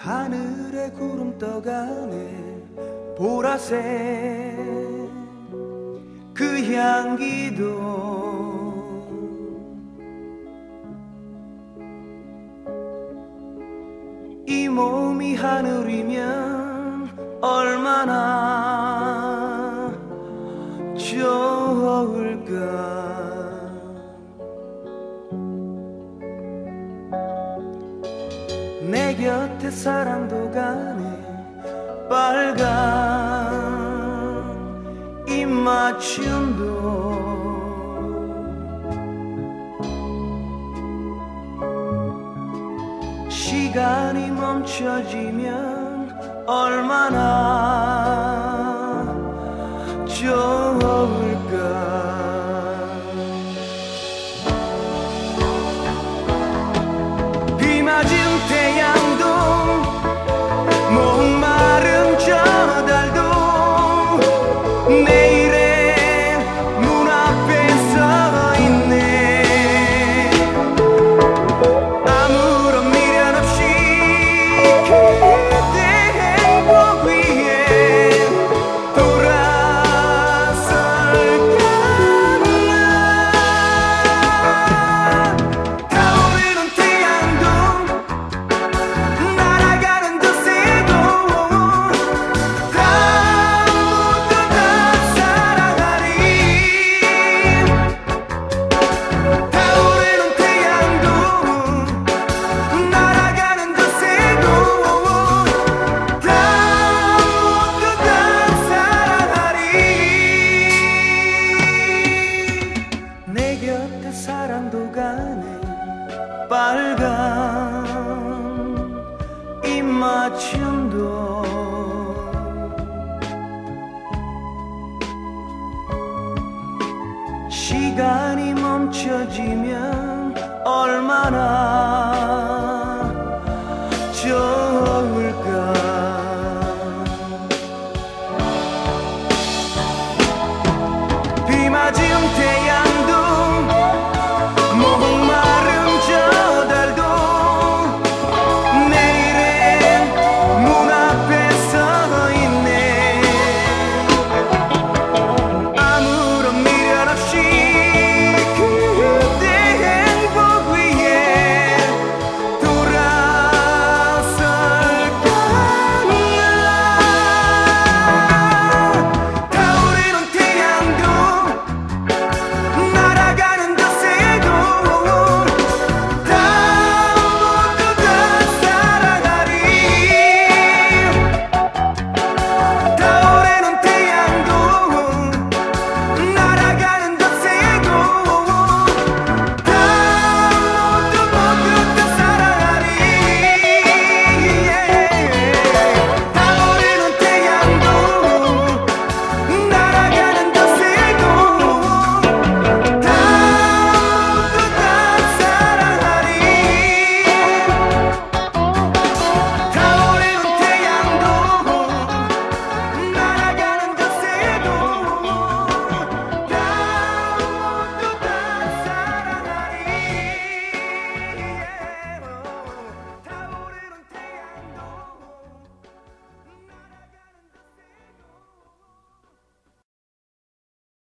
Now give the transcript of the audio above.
하늘에 구름 떠가네 보라색 그 향기도 이 몸이 하늘이면 얼마나 좋을까. 내 곁에 사랑도 가네 빨간 입맞춤도 시간이 멈춰지면 얼마나 좋을까. 비 맞은 태양도 목마른 저 달도 내일의 눈앞에 서 있네. 아무런 미련 없이 그대 행복 위에 돌아설까. 타오르는 태양도 날아가는 저 새도 다 모두 다 사랑하리. 타오르는 태양도 날아가는 저 새도 다 모두 다 사랑하리. 내 곁에 사랑도 가네 빨간 입맞춤도 시간이 멈춰지면 얼마나